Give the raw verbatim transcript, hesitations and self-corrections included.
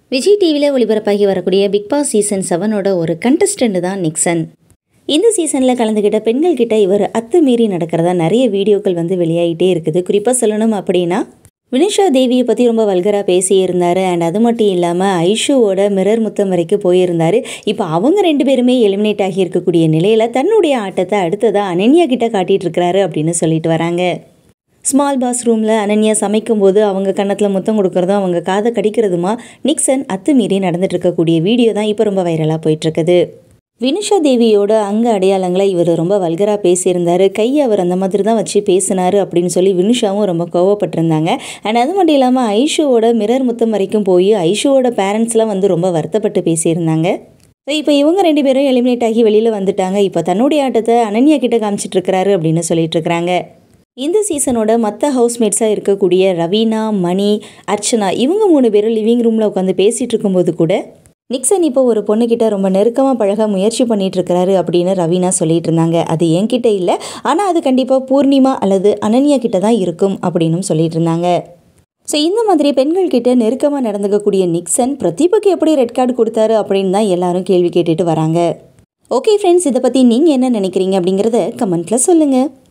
விஜய் டிவியில் ஒளிபரப்பாகி வரக்கூடிய big Boss season செவனோட ஒரு கண்டஸ்டன்ட் தான் நிக்சன். இந்த சீசனில் கலந்துக்கிட்ட பெண்கள் கிட்ட இவர் அத்துமீறி நடக்கிறதா நிறைய வீடியோக்கள் வந்து வெளியாகிட்டே இருக்குது. குறிப்பாக சொல்லணும் அப்படின்னா வினிஷா தேவியை பற்றி ரொம்ப வல்கராக பேசியிருந்தார். அண்ட் அது மட்டும் இல்லாமல் ஐஷுவோட மிரர் முத்தம் வரைக்கும் போயிருந்தார். இப்போ அவங்க ரெண்டு பேருமே எலிமினேட் ஆகி இருக்கக்கூடிய நிலையில் தன்னுடைய ஆட்டத்தை அடுத்ததாக அனன்யா கிட்ட காட்டிகிட்டு இருக்கிறாரு அப்படின்னு சொல்லிட்டு வராங்க. ஸ்மால் பாஸ் ரூமில் அனன்யா சமைக்கும் போது அவங்க கன்னத்தில் முத்தம் கொடுக்குறதும் அவங்க காதை கடிக்கிறதுமா நிக்சன் அத்துமீறி நடந்துட்டு இருக்கக்கூடிய வீடியோ தான் இப்போ ரொம்ப வைரலாக போயிட்டுருக்குது. வினிஷா தேவியோட அங்க அடையாளங்களை இவர் ரொம்ப வல்கராக பேசியிருந்தார். கை அவர் அந்த மாதிரி தான் வச்சு பேசினார் அப்படின்னு சொல்லி வினிஷாவும் ரொம்ப கோவப்பட்டிருந்தாங்க. அண்ட் அது மட்டும் இல்லாமல் ஐஷுவோட மிரர் முத்தம் வரைக்கும் போய் ஐஷுவோட பேரண்ட்ஸ்லாம் வந்து ரொம்ப வருத்தப்பட்டு பேசியிருந்தாங்க. ஸோ இப்போ இவங்க ரெண்டு பேரும் எலிமினேட் ஆகி வெளியில் வந்துட்டாங்க. இப்போ தன்னுடைய ஆட்டத்தை அனன்யா கிட்ட காமிச்சிட்டு இருக்கிறாரு அப்படின்னு சொல்லிட்டு இருக்கிறாங்க. இந்த சீசனோட மற்ற ஹவுஸ்மேட்ஸாக இருக்கக்கூடிய ரவீனா, மணி, அர்ச்சனா இவங்க மூணு பேரும் லிவிங் ரூமில் உட்காந்து பேசிகிட்டு இருக்கும்போது கூட நிக்சன் இப்போ ஒரு பொண்ணுக்கிட்ட ரொம்ப நெருக்கமாக பழக முயற்சி பண்ணிட்டு இருக்கிறாரு அப்படின்னு ரவீனா சொல்லிட்டு இருந்தாங்க. அது என்கிட்ட இல்லை, ஆனால் அது கண்டிப்பாக பூர்ணிமா அல்லது அனன்யா கிட்ட தான் இருக்கும் அப்படின்னு சொல்லிட்டு இருந்தாங்க. ஸோ இந்த மாதிரி பெண்கள் கிட்ட நெருக்கமாக நடந்துக்கக்கூடிய நிக்சன் பிரதீபுக்கு எப்படி ரெட் கார்டு கொடுத்தாரு அப்படின்னு தான் எல்லாரும் கேள்வி கேட்டுட்டு வராங்க. ஓகே ஃப்ரெண்ட்ஸ், இதை பற்றி நீங்கள் என்ன நினைக்கிறீங்க அப்படிங்கிறத கமெண்ட்டில் சொல்லுங்கள்.